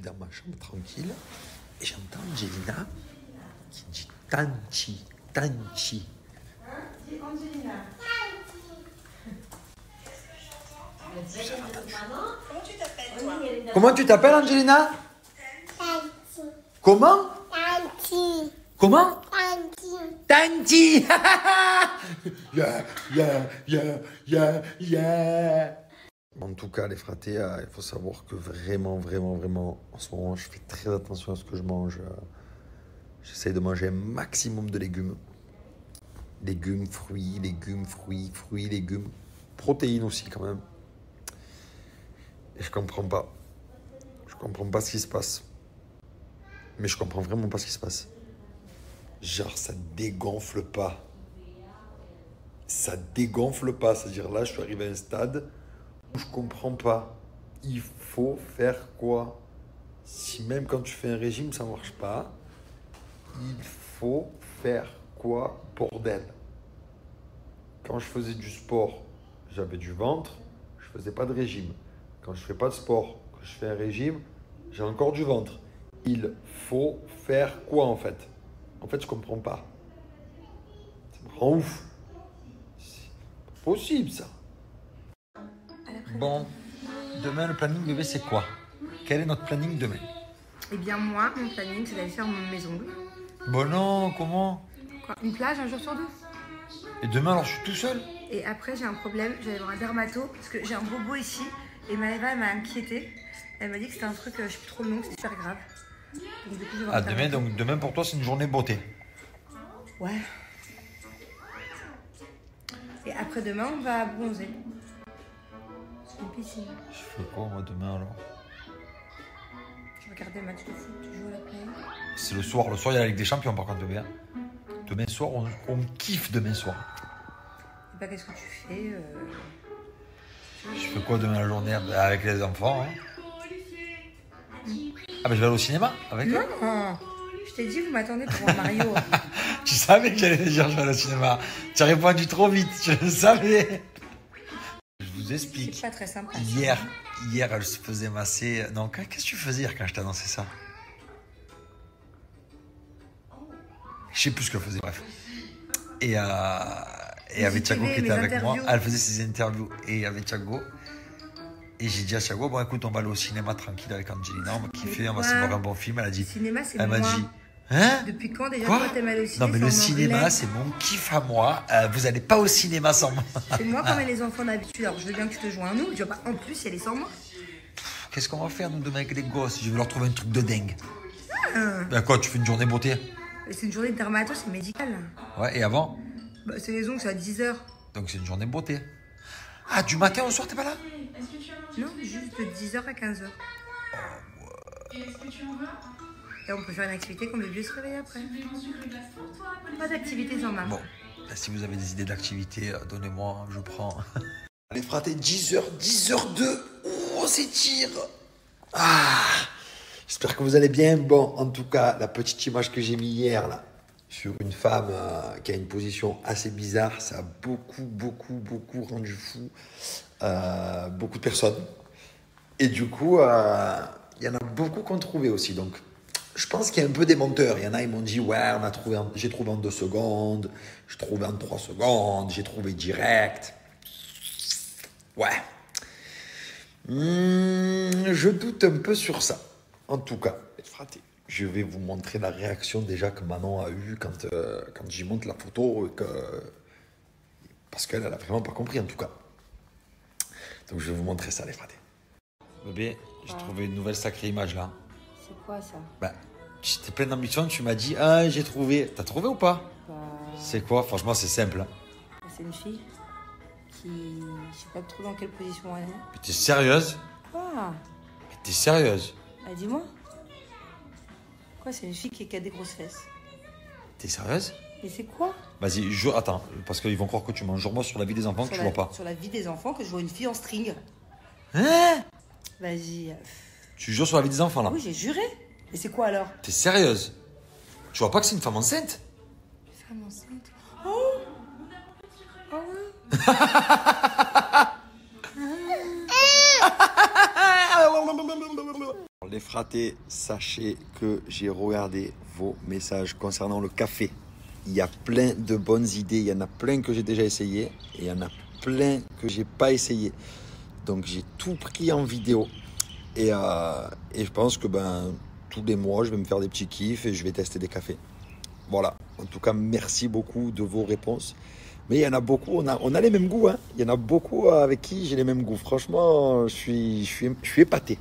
Dans ma chambre tranquille et j'entends Angelina qui dit Tanti, Tanti. Dis Angelina. Comment tu t'appelles, toi? Comment tu t'appelles, Angelina? Tanti. Comment? Tanti. Comment? Tanti. Tanti. Yeah, yeah, yeah, yeah, yeah. En tout cas, les fratés, il faut savoir que vraiment, en ce moment, je fais très attention à ce que je mange. J'essaie de manger un maximum de légumes. Légumes, fruits, légumes. Protéines aussi, quand même. Et je comprends pas. Je comprends pas ce qui se passe. Mais je comprends vraiment pas ce qui se passe. Genre, ça dégonfle pas. Ça dégonfle pas. C'est-à-dire, là, je suis arrivé à un stade où je comprends pas. Il faut faire quoi? Si même quand tu fais un régime, ça marche pas, il faut faire quoi, bordel? Quand je faisais du sport, j'avais du ventre, je faisais pas de régime. Quand je fais pas de sport, que je fais un régime, j'ai encore du ventre. Il faut faire quoi en fait? En fait, je comprends pas. Ça me rend ouf. C'est pas possible ça. Bon, demain le planning bébé c'est quoi? Quel est notre planning demain? Eh bien moi, mon planning, c'est d'aller faire mes ongles. Bon non, comment? Quoi, une plage un jour sur deux. Et demain alors je suis tout seul? Et après j'ai un problème, j'allais voir un dermato parce que j'ai un bobo ici et Maëva elle m'a inquiétée. Elle m'a dit que c'était un truc, je sais plus trop le nom, c'est super grave. Donc, du coup, je vais voir un dermato. Donc demain pour toi c'est une journée beauté. Ouais. Et après demain on va bronzer. C'est une piscine. Je fais quoi moi demain alors? Je vais regarder le match de foot, tu joues à la play. C'est le soir il y a la Ligue des Champions par contre bébé. Hein. Demain soir on kiffe demain soir. Et bah qu'est-ce que tu fais Je fais quoi demain la journée avec les enfants hein? Ah bah je vais aller au cinéma avec eux. Non, je t'ai dit vous m'attendez pour voir Mario. Tu savais que j'allais te dire je vais aller au cinéma. Tu as répondu trop vite, je le savais. Je vous explique. C'est pas très sympa. Hier elle se faisait masser. Non, qu'est-ce que tu faisais hier quand je t'ai annoncé ça? Je sais plus ce qu'elle faisait, bref. Et il y avait Thiago qui était avec moi. Elle faisait ses interviews et il y avait Thiago. Et j'ai dit à Thiago, bon écoute, on va aller au cinéma tranquille avec Angelina, on va kiffer, on va se voir un bon film. Elle a dit. Le cinéma, c'est elle moi. m'a dit, hein? Depuis quand déjà quoi? toi t'aimes aller au cinéma? Non mais le cinéma, c'est mon kiff à moi. Vous allez pas au cinéma sans moi. C'est moi comme les enfants d'habitude. Alors je veux bien que tu te joins à nous, mais tu vas pas en plus y aller sans moi. Qu'est-ce qu'on va faire nous demain avec les gosses? Je vais leur trouver un truc de dingue. Ben quoi, tu fais une journée beauté? C'est une journée de dermato, c'est médical. Ouais, et avant? Bah, c'est les ongles, c'est à 10h. Donc c'est une journée beauté. Ah, du matin au soir, t'es pas là? Non, juste de 10h à 15h. Et on peut faire une activité quand le vieux se réveille après. Pas d'activité sans maman. Bon, ben, si vous avez des idées d'activité, donnez-moi, je prends. Les fratés, 10h02. Oh, on s'étire. Ah, j'espère que vous allez bien. Bon, en tout cas, la petite image que j'ai mis hier, là, sur une femme qui a une position assez bizarre, ça a beaucoup rendu fou beaucoup de personnes. Et du coup, il y en a beaucoup qui ont trouvé aussi. Donc, je pense qu'il y a un peu des menteurs. Il y en a, ils m'ont dit, ouais, j'ai trouvé en 2 secondes, j'ai trouvé en 3 secondes, j'ai trouvé direct. Ouais. Je doute un peu sur ça. En tout cas, les fratés. Je vais vous montrer la réaction déjà que Manon a eue quand j'y montre la photo. Parce qu'elle n'a vraiment pas compris en tout cas. Donc je vais vous montrer ça les fratés. Bébé, j'ai trouvé une nouvelle sacrée image là. C'est quoi ça? Bah, j'étais plein d'ambition, tu m'as dit, ah j'ai trouvé. T'as trouvé ou pas? C'est quoi? Franchement c'est simple. C'est une fille qui... Je sais pas trop dans quelle position elle est. Mais t'es sérieuse? Quoi? Mais t'es sérieuse? Bah dis-moi. Quoi, c'est une fille qui a des grosses fesses. T'es sérieuse? Mais c'est quoi? Vas-y, attends, parce qu'ils vont croire que tu mens. Jure-moi sur la vie des enfants que tu vois pas. Sur la vie des enfants que je vois une fille en string. Hein? Vas-y. Tu jures sur la vie des enfants là? Oui, j'ai juré. Mais c'est quoi alors? T'es sérieuse? Tu vois pas que c'est une femme enceinte? Une femme enceinte? Oh! Oh ouais. Les fratés, sachez que j'ai regardé vos messages concernant le café. Il y a plein de bonnes idées, il y en a plein que j'ai déjà essayé et il y en a plein que j'ai pas essayé. Donc j'ai tout pris en vidéo et je pense que tous les mois je vais me faire des petits kiffs et je vais tester des cafés. Voilà, en tout cas merci beaucoup de vos réponses. Mais il y en a beaucoup, on a les mêmes goûts, hein. Il y en a beaucoup avec qui j'ai les mêmes goûts. Franchement, je suis épaté.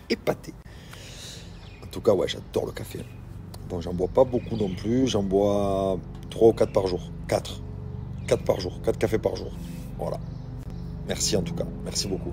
En tout cas, ouais, j'adore le café. Bon, j'en bois pas beaucoup non plus. J'en bois 3 ou 4 par jour. 4 par jour. 4 cafés par jour. Voilà. Merci en tout cas. Merci beaucoup.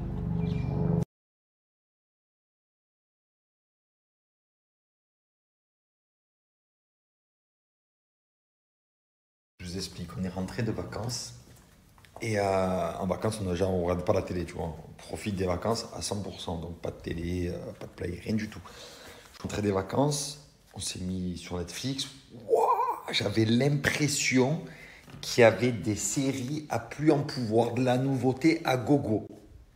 Je vous explique. On est rentré de vacances. Et en vacances, on ne regarde pas la télé, tu vois. On profite des vacances à 100%. Donc pas de télé, pas de play, rien du tout. Je suis rentré des vacances. On s'est mis sur Netflix. Wow, j'avais l'impression qu'il y avait des séries à plus en pouvoir, de la nouveauté à gogo.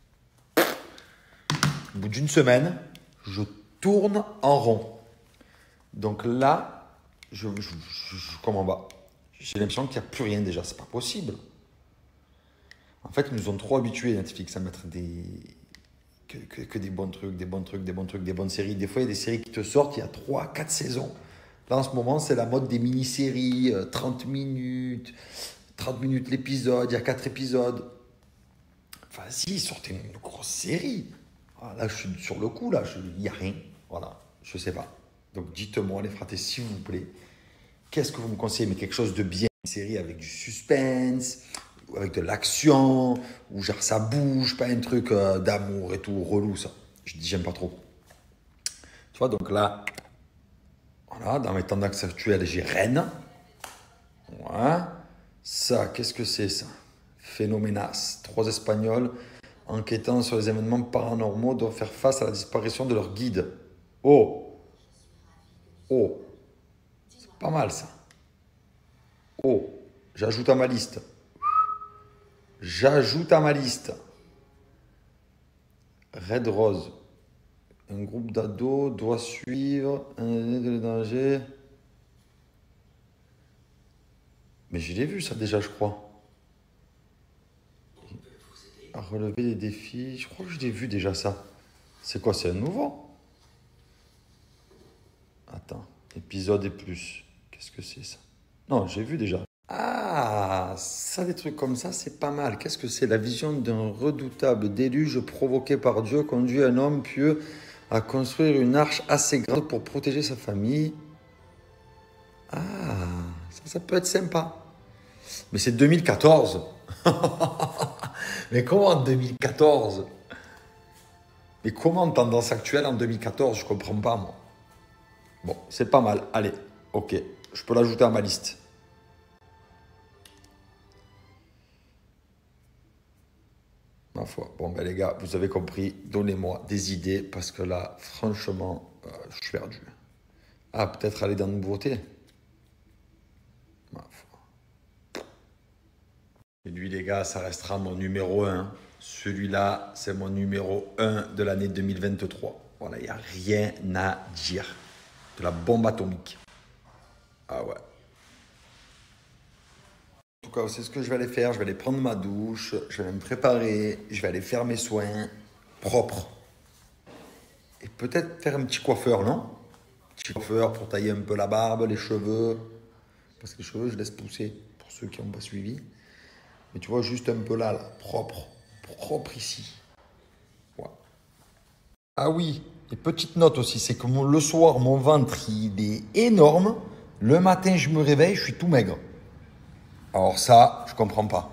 Au bout d'une semaine, je tourne en rond. Donc là, je comment va? J'ai l'impression qu'il n'y a plus rien déjà. C'est pas possible. En fait, ils nous ont trop habitués, Netflix, à mettre que des bons trucs, des bonnes séries. Des fois, il y a des séries qui te sortent, il y a 3, 4 saisons. Là, en ce moment, c'est la mode des mini-séries, 30 minutes l'épisode, il y a 4 épisodes. Vas-y, sortez une grosse série. Voilà, là, je suis sur le coup, là, il n'y a rien. Voilà, je ne sais pas. Donc, dites-moi, les fratés, s'il vous plaît, qu'est-ce que vous me conseillez? Mais quelque chose de bien. Une série avec du suspense, avec de l'action, où genre ça bouge, pas un truc d'amour et tout, relou ça. Je dis j'aime pas trop. Tu vois, donc là, voilà, dans mes tendances actuelles, j'ai Rennes. Ouais. Ça, qu'est-ce que c'est ça? Phénoménas. 3 Espagnols enquêtant sur les événements paranormaux doivent faire face à la disparition de leur guide. Oh, c'est pas mal ça. Oh, j'ajoute à ma liste. Red Rose. Un groupe d'ados doit suivre un danger. Mais je l'ai vu ça déjà, je crois. À relever les défis. Je crois que je l'ai vu déjà ça. C'est quoi? C'est un nouveau? Attends. Épisode et plus. Qu'est-ce que c'est ça? Non, j'ai vu déjà. Ah, ça, des trucs comme ça, c'est pas mal. Qu'est-ce que c'est? La vision d'un redoutable déluge provoqué par Dieu conduit un homme pieux à construire une arche assez grande pour protéger sa famille. Ah, ça peut être sympa. Mais c'est 2014. Mais comment en 2014? Mais comment en tendance actuelle en 2014? Je comprends pas, moi. Bon, c'est pas mal. Allez, ok. Je peux l'ajouter à ma liste. Ma foi. Bon, ben les gars, vous avez compris. Donnez-moi des idées parce que là, franchement, je suis perdu. Ah, peut-être aller dans une nouveauté. Ma foi. Et lui, les gars, ça restera mon numéro 1. Celui-là, c'est mon numéro 1 de l'année 2023. Voilà, il n'y a rien à dire. De la bombe atomique. Ah ouais. En tout cas, c'est ce que je vais aller faire. Je vais aller prendre ma douche, je vais me préparer, je vais aller faire mes soins propres. Et peut-être faire un petit coiffeur, non? Petit coiffeur pour tailler un peu la barbe, les cheveux. Parce que les cheveux, je laisse pousser, pour ceux qui n'ont pas suivi. Mais tu vois, juste un peu là, propre. Propre ici. Ouais. Ah oui, et petite note aussi, c'est que le soir, mon ventre, il est énorme. Le matin, je me réveille, je suis tout maigre. Alors ça, je comprends pas.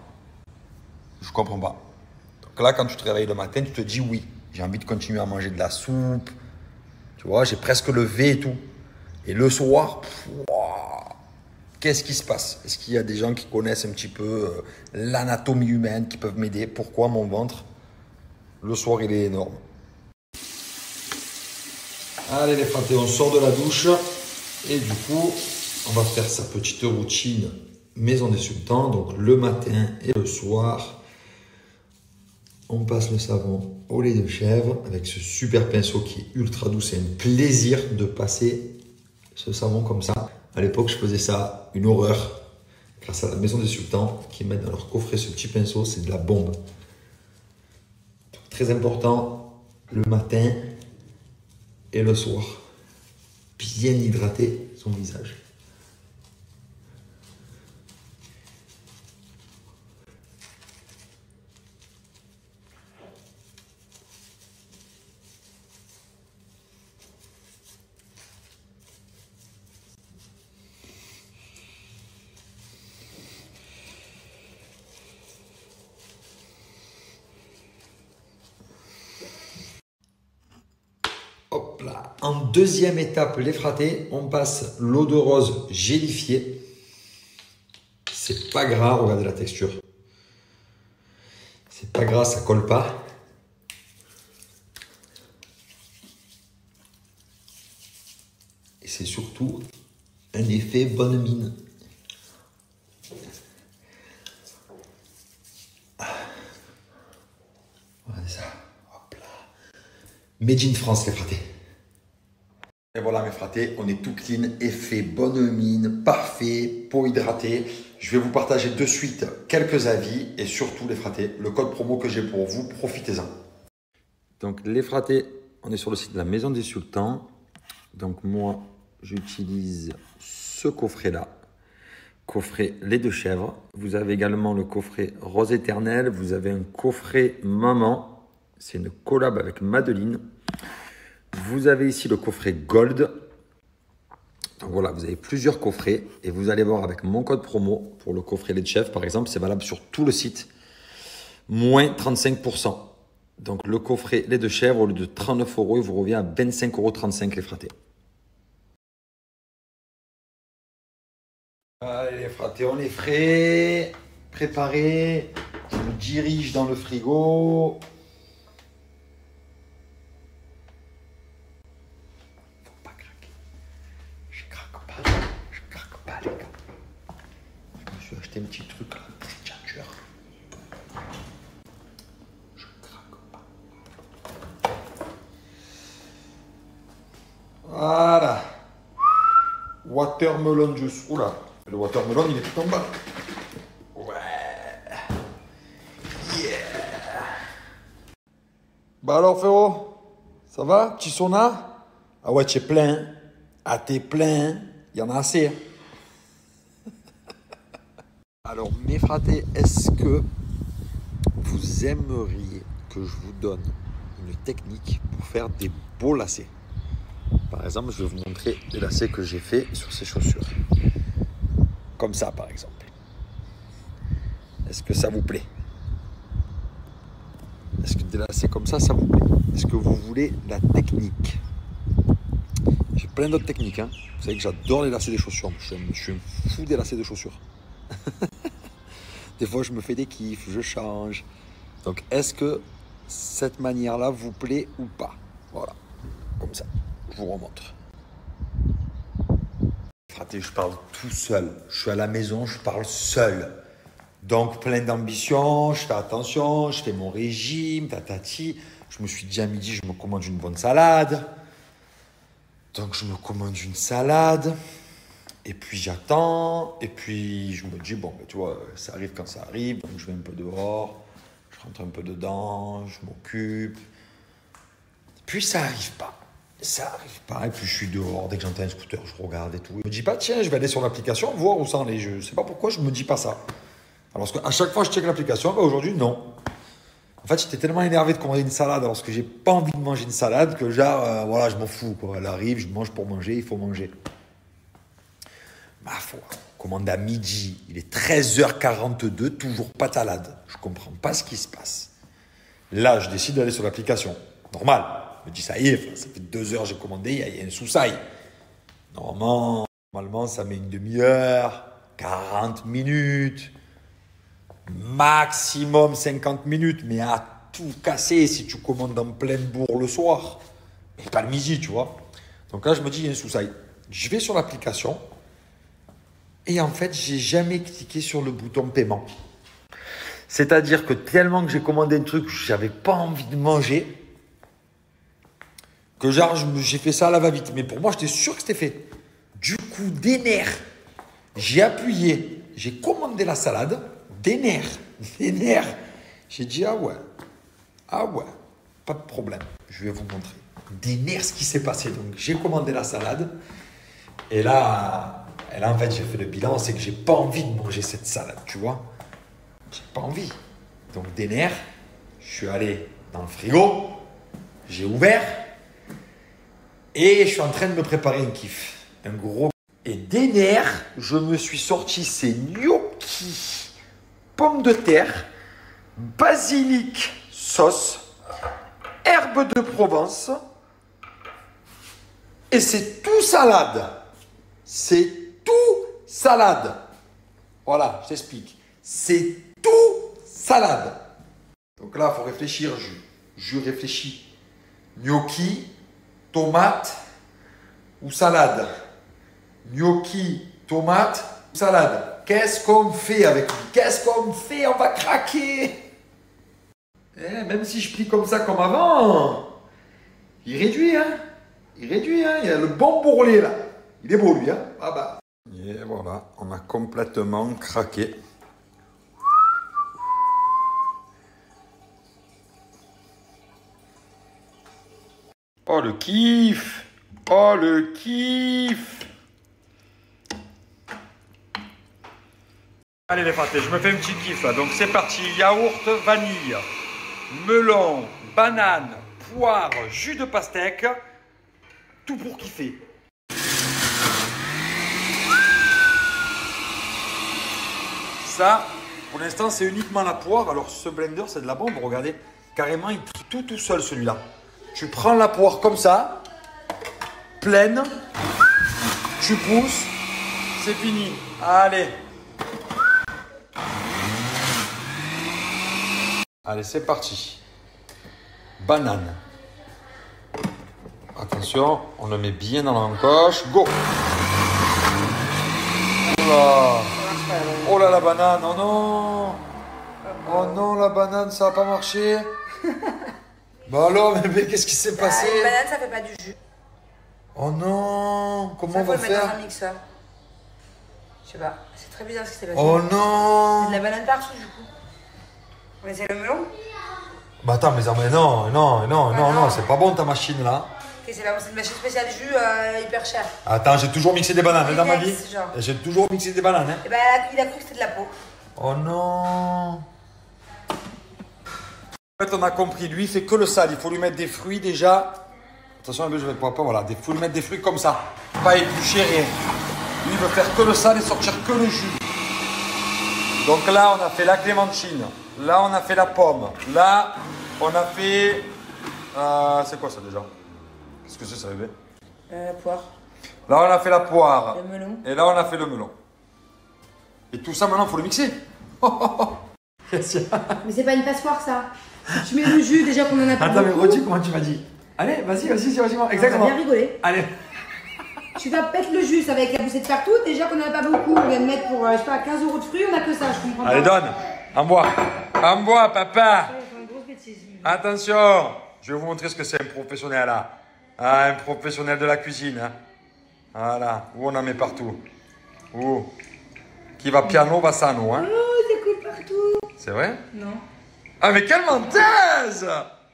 Donc là, quand tu te réveilles le matin, tu te dis oui, j'ai envie de continuer à manger de la soupe. Tu vois, j'ai presque le V et tout. Et le soir, qu'est-ce qui se passe? Est-ce qu'il y a des gens qui connaissent un petit peu l'anatomie humaine, qui peuvent m'aider? Pourquoi mon ventre, le soir, il est énorme? Allez les fratés, on sort de la douche. Et du coup, on va faire sa petite routine maison des sultans, donc le matin et le soir. On passe le savon au lait de chèvre avec ce super pinceau qui est ultra doux. C'est un plaisir de passer ce savon comme ça. À l'époque, je faisais ça, une horreur. Grâce à la Maison des Sultans qui mettent dans leur coffret ce petit pinceau, c'est de la bombe. Donc, très important, le matin et le soir. Bien hydrater son visage. Hop là. En deuxième étape, les fratés, on passe l'eau de rose gélifiée. C'est pas gras, regardez la texture. C'est pas gras, ça colle pas. Et c'est surtout un effet bonne mine. Regardez ça. Hop là. Made in France, les fratés. Et voilà mes fratés, on est tout clean, effet bonne mine, parfait, peau hydratée. Je vais vous partager de suite quelques avis et surtout les fratés, le code promo que j'ai pour vous, profitez-en. Donc les fratés, on est sur le site de la Maison des Sultans. Donc moi, j'utilise ce coffret-là, coffret lait de chèvre. Vous avez également le coffret rose éternel, vous avez un coffret maman, c'est une collab avec Madeline. Vous avez ici le coffret Gold. Donc voilà, vous avez plusieurs coffrets et vous allez voir avec mon code promo pour le coffret lait de chèvre par exemple, c'est valable sur tout le site, moins 35%. Donc le coffret lait de chèvre au lieu de 39 €, il vous revient à 25,35 € les fratés. Allez les fratés, on est frais, préparés. Je me dirige dans le frigo. Un petit truc là, très changer. Je craque pas. Voilà. Watermelon juice. Oula, le watermelon il est tout en bas. Ouais. Yeah. Bah alors frérot, ça va? Petit sauna? Ah ouais, tu es plein. Ah t'es plein. Il y en a assez. Alors, mes fratés, est-ce que vous aimeriez que je vous donne une technique pour faire des beaux lacets? Par exemple, je vais vous montrer les lacets que j'ai fait sur ces chaussures. Comme ça, par exemple. Est-ce que ça vous plaît? Est-ce que des lacets comme ça vous plaît? Est-ce que vous voulez la technique? J'ai plein d'autres techniques. Hein. Vous savez que j'adore les lacets des chaussures. Je suis un fou des lacets de chaussures. Des fois, je me fais des kiffs, je change. Donc, est-ce que cette manière-là vous plaît ou pas? Voilà, comme ça, je vous remontre. Fraté, je parle tout seul. Je suis à la maison, je parle seul. Donc, plein d'ambition, je fais attention, je fais mon régime, tatati. Je me suis dit à midi, je me commande une bonne salade. Donc, je me commande une salade. Et puis j'attends, et puis je me dis, bon, ben, tu vois, ça arrive quand ça arrive, donc je vais un peu dehors, je rentre un peu dedans, je m'occupe. Puis ça arrive pas, et puis je suis dehors, dès que j'entends un scooter, je regarde et tout. Je me dis pas, tiens, je vais aller sur l'application, voir où ça en est, je sais pas pourquoi je me dis pas ça. Alors qu'à chaque fois je check l'application, ben aujourd'hui, non. En fait, j'étais tellement énervé de commander une salade, alors que j'ai pas envie de manger une salade, que genre, voilà, je m'en fous, quoi. Elle arrive, je mange pour manger, il faut manger. Ma foi, commande à midi, il est 13h42, toujours pas de salade. Je comprends pas ce qui se passe. Là, je décide d'aller sur l'application. Normal. Je me dis, ça y est, ça fait 2 heures, j'ai commandé, il y a un sous-sail. Normalement, ça met une demi-heure, 40 minutes, maximum 50 minutes, mais à tout casser si tu commandes en pleine bourre le soir. Mais pas le midi, tu vois. Donc là, je me dis, il y a un sous-sail. Je vais sur l'application. Et en fait, j'ai jamais cliqué sur le bouton paiement. C'est-à-dire que tellement que j'ai commandé un truc que j'avais pas envie de manger, que genre j'ai fait ça à la va-vite. Mais pour moi, j'étais sûr que c'était fait. Du coup, des nerfs, j'ai appuyé, j'ai commandé la salade, des nerfs. J'ai dit, ah ouais, pas de problème. Je vais vous montrer. Des nerfs, ce qui s'est passé. Donc, j'ai commandé la salade. Et là, en fait, j'ai fait le bilan, c'est que j'ai pas envie de manger cette salade, tu vois. J'ai pas envie. Donc, des nerfs, je suis allé dans le frigo, j'ai ouvert et je suis en train de me préparer un kiff. Un gros. Et des nerfs, je me suis sorti ces gnocchis, pommes de terre, basilic, sauce, herbes de Provence et c'est tout salade. C'est tout salade. Voilà, je t'explique. C'est tout salade. Donc là, il faut réfléchir. Je réfléchis. Gnocchi, tomate ou salade. Gnocchi, tomate ou salade. Qu'est-ce qu'on fait avec lui? Qu'est-ce qu'on fait? On va craquer. Même si je plie comme ça comme avant, il réduit, hein. Il réduit, hein. Il y a le bon bourrelet là. Il est beau lui, hein. Ah bah. Et voilà, on a complètement craqué. Oh le kiff! Oh le kiff! Allez les pâtés, je me fais un petit kiff là. Donc c'est parti, yaourt, vanille, melon, banane, poire, jus de pastèque. Tout pour kiffer. Ça, pour l'instant, c'est uniquement la poire. Alors ce blender, c'est de la bombe, regardez. Carrément, il trie tout seul celui-là. Tu prends la poire comme ça, pleine, tu pousses, c'est fini. Allez. Allez, c'est parti. Banane. Attention, on le met bien dans l'encoche. Go! Oh là! Oh là, la banane! Oh non! Oh non, la banane, ça n'a pas marché! Bah alors, mais qu'est-ce qui s'est passé? Une banane, ça fait pas du jus. Oh non! Comment on va Ça, faut le mettre faire? dans un mixeur. Je sais pas. C'est très bizarre ce qui s'est passé. Oh Il y a non! de la banane partout, du coup. On essaie le melon? Bah attends, mais non, c'est pas bon ta machine là. Ok, c'est pas bon, c'est une machine spéciale jus hyper chère. Attends, j'ai toujours mixé des bananes hein, dans ma vie. Genre. J'ai toujours mixé des bananes. Hein. Et ben, il a cru que c'était de la peau. Oh non! En fait, on a compris, lui, il fait que le sale. Il faut lui mettre des fruits déjà. Attention, je vais pas, voilà. Il faut lui mettre des fruits comme ça. Pas éplucher, rien. Lui, il veut faire que le sale et sortir que le jus. Donc là, on a fait la clémentine. Là, on a fait la pomme. Là, on a fait... c'est quoi ça déjà? Qu'est-ce que c'est ça, bébé? Poire. Là, on a fait la poire. Le melon. Et là, on a fait le melon. Et tout ça, maintenant, il faut le mixer. Mais c'est pas une passoire, ça. Tu mets le jus déjà qu'on en a pas. Attends, mais redis comment tu m'as dit. Allez, vas-y, exactement. On va bien rigoler. Allez. Tu vas mettre le jus avec la poussée de partout. Déjà qu'on en a pas beaucoup. On vient de mettre pour, je sais pas, 15 € de fruits. On a que ça, je comprends pas. Allez, donne. En bois. En bois, papa. C'est une grosse bêtise. Attention. Je vais vous montrer ce que c'est un professionnel là. Ah, un professionnel de la cuisine. Hein. Voilà. Où on en met partout. Où? Qui va piano, va sano. Hein. Oh, ça coule partout. C'est vrai? Non. Ah, mais quelle menteuse!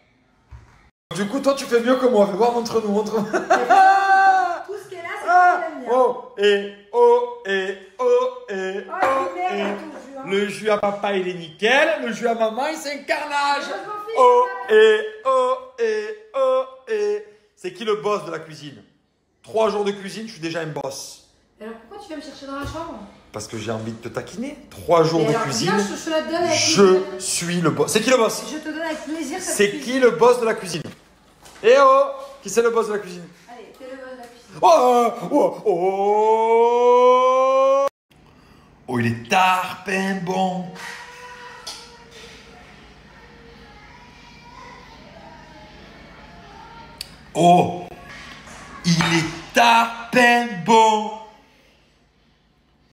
Du coup, toi, tu fais mieux que moi. Fais voir, montre-nous. Tout ce qu'elle a, c'est Ah, la mienne. oh, et, oh, et, oh, et, Oh, oh, il est et. merde, ton jus, hein. Le jus à papa, il est nickel. Le jus à maman, il c'est un carnage. Je m'en fiche, Oh, papa. et, oh, et, oh, et. C'est qui le boss de la cuisine? 3 jours de cuisine, je suis déjà un boss. Alors pourquoi tu viens me chercher dans la chambre? Parce que j'ai envie de te taquiner. 3 jours Et de alors, cuisine, viens, je te la donne avec je plaisir. suis le boss. C'est qui le boss? Je te donne avec plaisir cette C'est cuisine. qui le boss de la cuisine? Eh oh, qui c'est le boss de la cuisine? Allez, fais le boss de la cuisine. Oh, oh, oh, oh, il est tarpin bon. Oh, il est tarpin bon.